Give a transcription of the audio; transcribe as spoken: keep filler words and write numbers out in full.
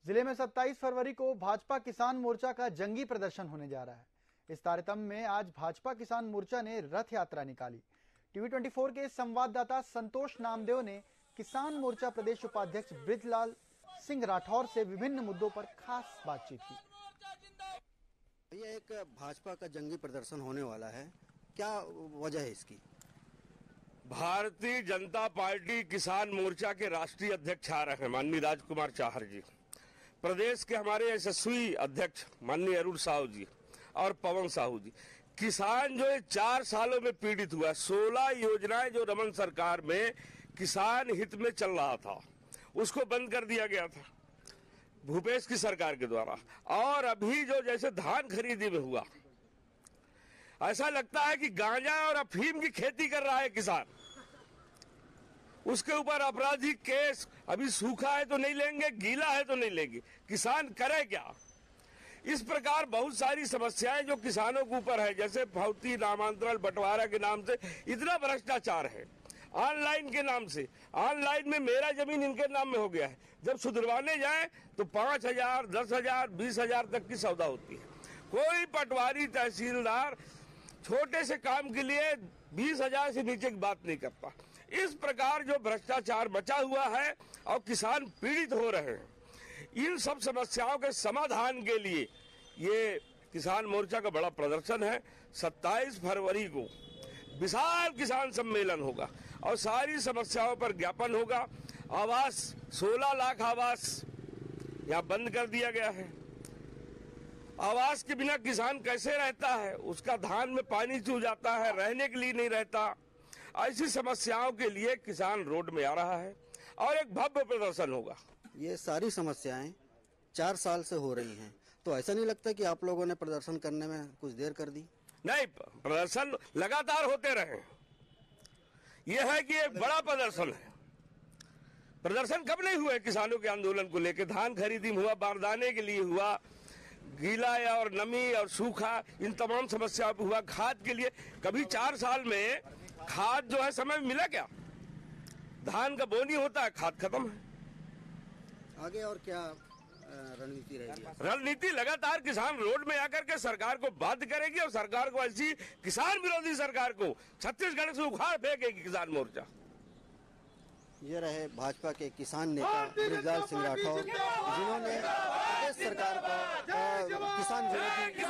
जिले में सत्ताईस फरवरी को भाजपा किसान मोर्चा का जंगी प्रदर्शन होने जा रहा है। इस तारतम्य में आज भाजपा किसान मोर्चा ने रथ यात्रा निकाली। टीवी चौबीस के संवाददाता संतोष नामदेव ने किसान मोर्चा प्रदेश उपाध्यक्ष बृजलाल सिंह राठौर से विभिन्न मुद्दों पर खास बातचीत की। ये एक भाजपा का जंगी प्रदर्शन होने वाला है, क्या वजह है इसकी? भारतीय जनता पार्टी किसान मोर्चा के राष्ट्रीय अध्यक्ष आ रहे हैं माननीय राजकुमार चाहर जी, प्रदेश के हमारे यशस्वी अध्यक्ष माननीय अरुण साहू जी और पवन साहू जी। किसान जो चार सालों में पीड़ित हुआ, सोलह योजनाएं जो रमन सरकार में किसान हित में चल रहा था उसको बंद कर दिया गया था भूपेश की सरकार के द्वारा। और अभी जो जैसे धान खरीदी में हुआ, ऐसा लगता है कि गांजा और अफीम की खेती कर रहा है किसान। उसके ऊपर आपराधिक केस, अभी सूखा है तो नहीं लेंगे, गीला है तो नहीं लेंगे, किसान करे क्या? इस प्रकार बहुत सारी समस्याएं जो किसानों के ऊपर है, जैसे भौतिक नामांतरण बंटवारा के नाम से इतना भ्रष्टाचार है, ऑनलाइन के नाम से, ऑनलाइन में मेरा जमीन इनके नाम में हो गया है। जब सुधरवाने जाए तो पांच हजार दस हजार बीस हजार तक की सौदा होती है। कोई पटवारी तहसीलदार छोटे से काम के लिए बीस हजार से नीचे की बात नहीं करता। इस प्रकार जो भ्रष्टाचार मचा हुआ है और किसान पीड़ित हो रहे हैं, इन सब समस्याओं के समाधान के लिए ये किसान मोर्चा का बड़ा प्रदर्शन है। सत्ताईस फरवरी को विशाल किसान सम्मेलन होगा और सारी समस्याओं पर ज्ञापन होगा। आवास, सोलह लाख आवास यहाँ बंद कर दिया गया है। आवास के बिना किसान कैसे रहता है? उसका धान में पानी चूह जाता है, रहने के लिए नहीं रहता। ऐसी समस्याओं के लिए किसान रोड में आ रहा है और एक भव्य प्रदर्शन होगा। ये सारी समस्याएं चार साल से हो रही हैं, तो ऐसा नहीं लगता कि आप लोगों ने प्रदर्शन करने में कुछ देर कर दी? नहीं, प्रदर्शन लगातार होते रहे। यह है कि एक बड़ा प्रदर्शन है। प्रदर्शन कब नहीं हुए किसानों के आंदोलन को लेकर? धान खरीदी में हुआ, बारदाने के लिए हुआ, गीला और नमी और सूखा, इन तमाम समस्याओं पर हुआ। खाद के लिए कभी चार साल में खाद जो है समय में मिला क्या? धान का बोनी होता है, खाद खत्म है। आगे और क्या रणनीति रहेगी? रणनीति लगातार किसान रोड में आकर के सरकार को बाध्य करेगी और सरकार को, ऐसी किसान विरोधी सरकार को छत्तीसगढ़ से उखाड़ फेंकेगी किसान मोर्चा। ये रहे भाजपा के किसान नेता बृजलाल सिंह राठौर, जिन्होंने प्रदेश सरकार को किसान विरोधी